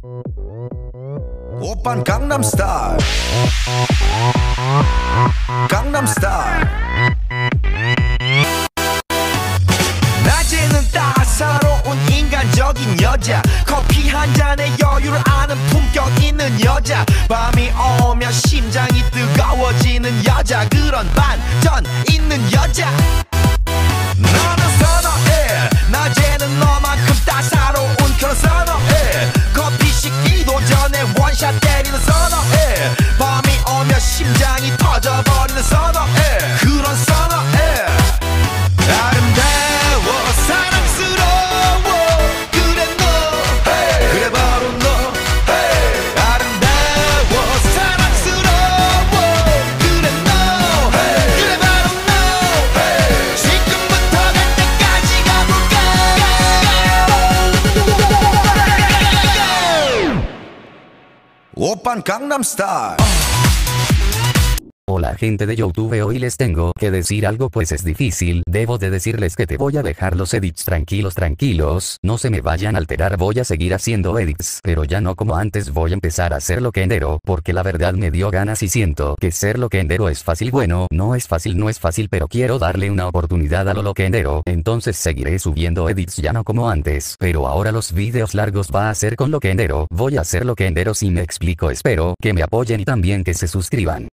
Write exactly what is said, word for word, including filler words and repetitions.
오빤 강남스타일 강남스타일 낮에는 따사로운 인간적인 여자 커피 한 잔에 여유를 아는 품격 있는 여자 밤이 오면 심장이 뜨거워지는 여자 그런 반전 있는 여자 너는 선어해 낮에는 너만큼 따사로운 그런 선어해 커피 식기도 전에 원샷 때리는 선어해 밤이 오면 심장이 터져버리는 선어해 그런 선어해 아름다워 사랑스러워 그래 너 hey. 그래 바로 너 hey. 아름다워 사랑스러워 그래 너 hey. 그래 바로 너 hey. 지금부터 갈 때까지 가볼까 오빤 강남스타일. Hola gente de YouTube, hoy les tengo que decir algo, pues es difícil. Debo de decirles que te voy a dejar los edits tranquilos tranquilos, no se me vayan a alterar, voy a seguir haciendo edits, pero ya no como antes, voy a empezar a ser loquendero, porque la verdad me dio ganas y siento que ser loquendero es fácil. Bueno, no es fácil, no es fácil, pero quiero darle una oportunidad a lo loquendero, entonces seguiré subiendo edits ya no como antes, pero ahora los videos largos va a ser con loquendero. Voy a ser loquendero si me explico, espero que me apoyen y también que se suscriban.